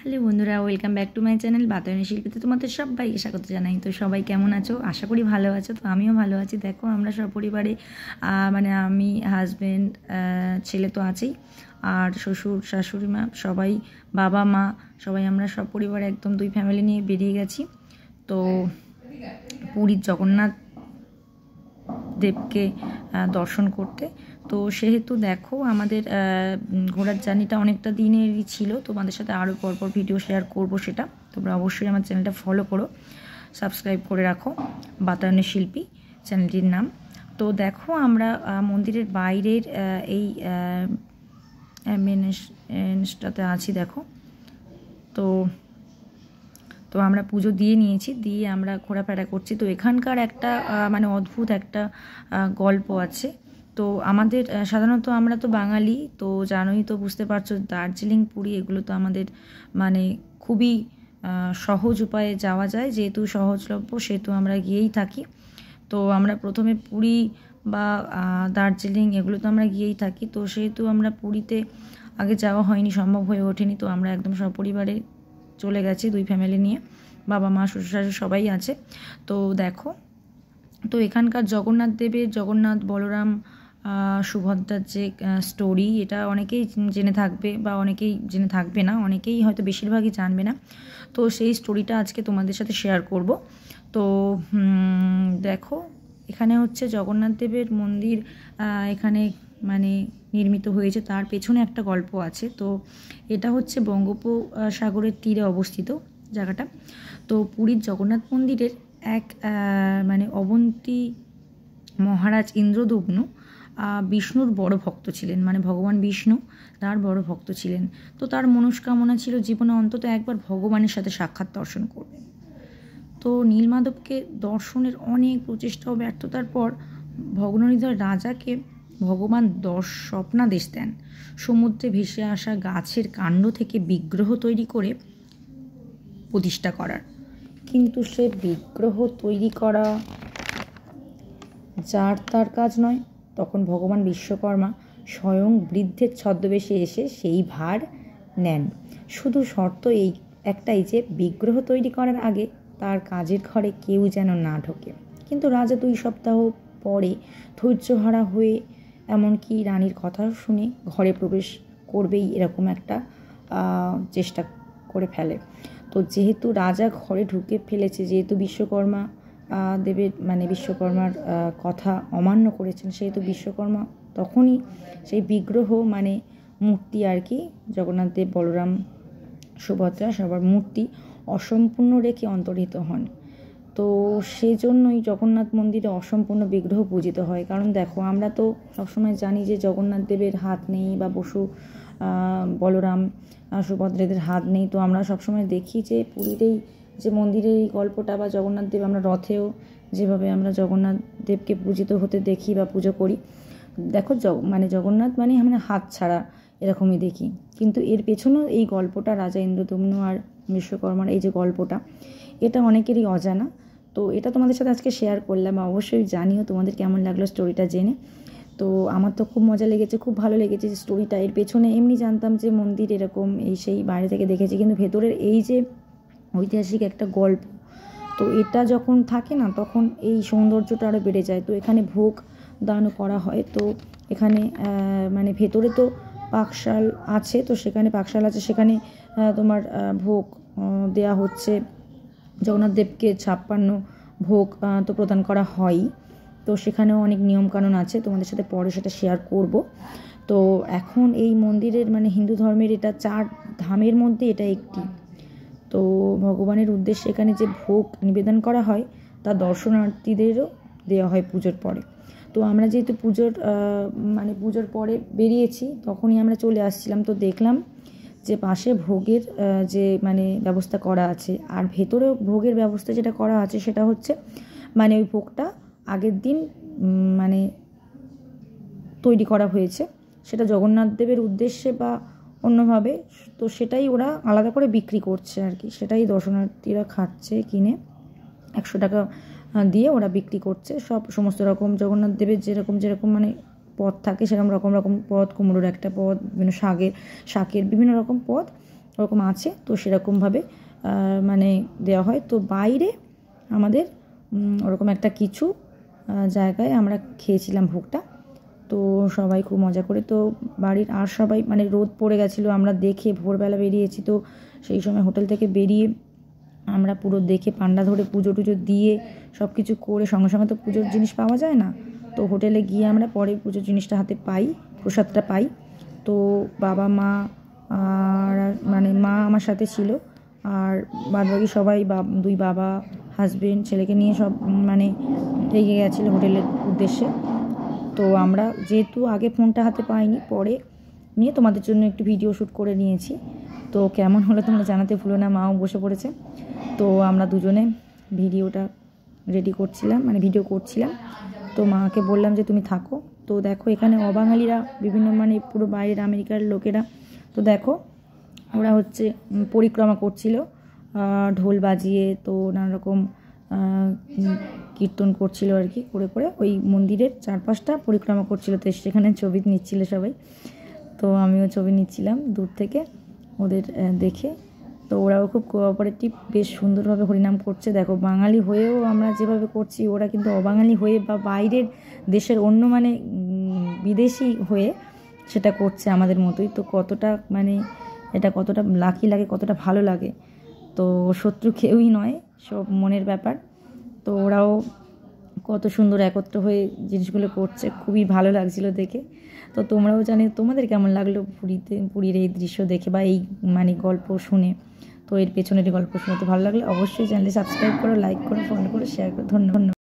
Hello বন্ধুরা, welcome back to my channel বাতায়নী শিল্পীতে তোমাদের সবাইকে স্বাগত জানাই। তো সবাই কেমন আছো? আশা করি ভালো আছো। তো আমিও ভালো আছি। দেখো, আমরা সপরিবারে মানে আমি, হাজব্যান্ড, ছেলে তো আছেই, আর শ্বশুর শাশুড়ি মা সবাই, বাবা মা সবাই, আমরা সপরিবারে একদম দুই ফ্যামিলি নিয়ে বেরিয়ে গেছি। তো পুরীর জগন্নাথ দেবকে দর্শন করতে। তো সেহেতু দেখো, আমাদের ঘোরার জার্নিটা অনেকটা দিনেরই ছিল। তোমাদের সাথে আরও পরপর ভিডিও শেয়ার করব, সেটা তোমরা অবশ্যই আমার চ্যানেলটা ফলো করো, সাবস্ক্রাইব করে রাখো। বাতায়নী শিল্পী চ্যানেলটির নাম। তো দেখো, আমরা মন্দিরের বাইরের এই মেন এন্ট্রান্সটাতে আছি। দেখো, তো আমরা পুজো দিয়ে নিয়েছি, দিয়ে আমরা ঘোরাফেরা করছি। তো এখানকার একটা মানে অদ্ভুত একটা গল্প আছে। তো আমাদের সাধারণত আমরা তো বাঙালি, তো জানোই তো, বুঝতে পারছো, দার্জিলিং পুরী এগুলো তো আমাদের মানে খুবই সহজ উপায়ে যাওয়া যায়, যেহেতু সহজলভ্য সেহেতু আমরা গিয়েই থাকি। তো আমরা প্রথমে পুরী বা দার্জিলিং এগুলো তো আমরা গিয়েই থাকি। তো সেহেতু আমরা পুরীতে আগে যাওয়া হয়নি, সম্ভব হয়ে ওঠেনি। তো আমরা একদম সপরিবারে চলে গেছি, দুই ফ্যামিলি নিয়ে, বাবা মা শ্বশুর শাশুড়ি সবাই আছে। তো দেখো, তো এখানকার জগন্নাথ দেবের, জগন্নাথ বলরাম সুভদ্রার যে স্টোরি, এটা অনেকেই জেনে থাকবে বা অনেকেই জেনে থাকবে না, অনেকেই হয়তো বেশিরভাগই জানবে না। তো সেই স্টোরিটা আজকে তোমাদের সাথে শেয়ার করব। তো দেখো, এখানে হচ্ছে জগন্নাথ দেবের মন্দির, এখানে মানে নির্মিত হয়েছে, তার পেছনে একটা গল্প আছে। তো এটা হচ্ছে বঙ্গোপসাগরের তীরে অবস্থিত জায়গাটা। তো পুরীর জগন্নাথ মন্দিরের এক মানে অবন্তী মহারাজ ইন্দ্রদম্ন বিষ্ণুর বড় ভক্ত ছিলেন, মানে ভগবান বিষ্ণু তার বড় ভক্ত ছিলেন। তো তার মনস্কামনা ছিল জীবনে অন্তত একবার ভগবানের সাথে সাক্ষাৎ দর্শন করবেন। তো নীলমাধবকে দর্শনের অনেক প্রচেষ্টা ও ব্যর্থতার পর ভগ্নহৃদয় রাজাকে ভগবান স্বপ্নাদেশ দেন সমুদ্রে ভেসে আসা গাছের কাণ্ড থেকে বিগ্রহ তৈরি করে প্রতিষ্ঠা করার। কিন্তু সে বিগ্রহ তৈরি করা যার তার কাজ নয়। তখন ভগবান বিশ্বকর্মা স্বয়ং বৃদ্ধের ছদ্মবেশে এসে সেই ভার নেন। শুধু শর্ত এই একটাই যে বিগ্রহ তৈরি করার আগে তার কাজের ঘরে কেউ যেন না ঢোকে। কিন্তু রাজা 2 সপ্তাহ পরে ধৈর্যহারা হয়ে, এমনকি রানীর কথা শুনে ঘরে প্রবেশ করবেই এরকম একটা চেষ্টা করে ফেলে। তো যেহেতু রাজা ঘরে ঢুকে ফেলেছে, যেহেতু বিশ্বকর্মা দেবের মানে বিশ্বকর্মার কথা অমান্য করেছেন, সেহেতু বিশ্বকর্মা তখনই সেই বিগ্রহ মানে মূর্তি আর কি, জগন্নাথ দেব বলরাম সুভদ্রা সবার মূর্তি অসম্পূর্ণ রেখে অন্তর্হিত হন। তো সেই জন্যই জগন্নাথ মন্দিরে অসম্পূর্ণ বিগ্রহ পূজিত হয়। কারণ দেখো, আমরা তো সবসময় জানি যে জগন্নাথ দেবের হাত নেই, বা বলরাম সুভদ্রাদের হাত নেই। তো আমরা সবসময় দেখি যে পুরীর এই যে মন্দিরের এই গল্পটা, বা জগন্নাথ দেব, আমরা রথেও যেভাবে আমরা জগন্নাথ দেবকে পূজিত হতে দেখি বা পুজো করি, দেখো মানে জগন্নাথ মানে আমরা হাত ছাড়া এরকমই দেখি। কিন্তু এর পেছনেও এই গল্পটা, রাজা ইন্দ্রদম্ন আর বিশ্বকর্মার এই যে গল্পটা, এটা অনেকেরই অজানা। তো এটা তোমাদের সাথে আজকে শেয়ার করলাম। অবশ্যই জানিও তোমাদের কেমন লাগলো স্টোরিটা জেনে। তো আমার তো খুব মজা লেগেছে, খুব ভালো লেগেছে যে স্টোরিটা। এর পেছনে এমনি জানতাম যে মন্দির এরকম, এই সেই বাইরে থেকে দেখেছি, কিন্তু ভেতরের এই যে ঐতিহাসিক একটা গল্প, তো এটা যখন থাকে না, তখন এই সৌন্দর্যটা আরও বেড়ে যায়। তো এখানে ভোগ দানও করা হয়। তো এখানে মানে ভেতরে তো পাকশাল আছে, তো সেখানে পাকশাল আছে, সেখানে তোমার ভোগ দেয়া হচ্ছে জগন্নাথ দেবকে। 56 ভোগ তো প্রদান করা হয়ই। তো সেখানেও অনেক নিয়মকানুন আছে, তোমাদের সাথে পরে সেটা শেয়ার করব। তো এখন এই মন্দিরের মানে হিন্দু ধর্মের এটা 4 ধামের মধ্যে এটা একটি। তো ভগবানের উদ্দেশ্যে এখানে যে ভোগ নিবেদন করা হয় তা দর্শনার্থীদেরও দেওয়া হয় পুজোর পরে। তো আমরা যেহেতু পুজোর পরে বেরিয়েছি, তখনই আমরা চলে আসছিলাম। তো দেখলাম যে পাশে ভোগের যে মানে ব্যবস্থা করা আছে, আর ভেতরেও ভোগের ব্যবস্থা যেটা করা আছে সেটা হচ্ছে মানে ওই ভোগটা আগের দিন মানে তৈরি করা হয়েছে, সেটা জগন্নাথ দেবের উদ্দেশ্যে বা অন্যভাবে। তো সেটাই ওরা আলাদা করে বিক্রি করছে আর কি, সেটাই দর্শনার্থীরা খাচ্ছে কিনে। 100 টাকা দিয়ে ওরা বিক্রি করছে সমস্ত রকম জগন্নাথ দেবের যেরকম মানে পদ থাকে, সেরকম রকম পদ, কুমড়োর একটা পদ, বিভিন্ন শাকের বিভিন্ন রকম পদ ওরকম আছে, তো সেরকমভাবে মানে দেওয়া হয়। তো বাইরে আমাদের ওরকম একটা কিছু জায়গায় আমরা খেয়েছিলাম ভোগটা। তো সবাই খুব মজা করে, তো বাড়ির আর সবাই মানে রোদ পড়ে গেছিলো, আমরা দেখে ভোরবেলা বেরিয়েছি, তো সেই সময় হোটেল থেকে বেরিয়ে আমরা পুরো দেখে পান্ডা ধরে পুজো টুজো দিয়ে সব কিছু করে, সঙ্গে সঙ্গে তো পুজোর জিনিস পাওয়া যায় না, তো হোটেলে গিয়ে আমরা পরে পুজোর জিনিসটা হাতে পাই, প্রসাদটা পাই। তো বাবা মা আর মানে মা আমার সাথে ছিল, আর বাদবাকি সবাই দুই বাবা হাজবেন্ড ছেলেকে নিয়ে সব মানে এগিয়ে গেছিলো হোটেলের উদ্দেশ্যে। তো আমরা যেহেতু আগে ফোনটা হাতে পাইনি, পরে নিয়ে তোমাদের জন্য একটু ভিডিও শ্যুট করে নিয়েছি। তো কেমন হলো তোমরা জানাতে ভুলো না। মাও বসে পড়েছে, তো আমরা দুজনে ভিডিওটা রেডি করছিলাম, মানে ভিডিও করছিলাম। তো মাকে বললাম যে তুমি থাকো। তো দেখো এখানে অবাঙালিরা বিভিন্ন মানে পুরো বাইরের আমেরিকার লোকেরা, তো দেখো ওরা হচ্ছে পরিক্রমা করছিল ঢোল বাজিয়ে, তো নানা রকম কীর্তন করছিল আর কি, করে করে ওই মন্দিরের চারপাশটা পরিক্রমা করছিল। তো সেখানে ছবি নিচ্ছিল সবাই, তো আমিও ছবি নিচ্ছিলাম দূর থেকে ওদের দেখে। তো ওরাও খুব কোঅপারেটিভ, বেশ সুন্দরভাবে হরিনাম করছে। দেখো বাঙালি হয়েও আমরা যেভাবে করছি, ওরা কিন্তু অবাঙালি হয়ে বা বাইরের দেশের অন্য মানে বিদেশি হয়ে সেটা করছে আমাদের মতোই। তো কতটা মানে এটা কতটা লাকি লাগে, কতটা ভালো লাগে। তো শত্রু কেউই নয়, সব মনের ব্যাপার। তো ওরাও কত সুন্দর একত্র হয়ে জিনিসগুলো করছে, খুবই ভালো লাগছিল দেখে। তো তোমরাও জানি তোমাদের কেমন লাগলো পুরীর এই দৃশ্য দেখে বা এই মানে গল্প শুনে। তো এর পেছনের গল্প শুনে তো ভালো লাগলে অবশ্যই চ্যানেলটি সাবস্ক্রাইব করো, লাইক করো, ফলো করো, শেয়ার করো। ধন্যবাদ।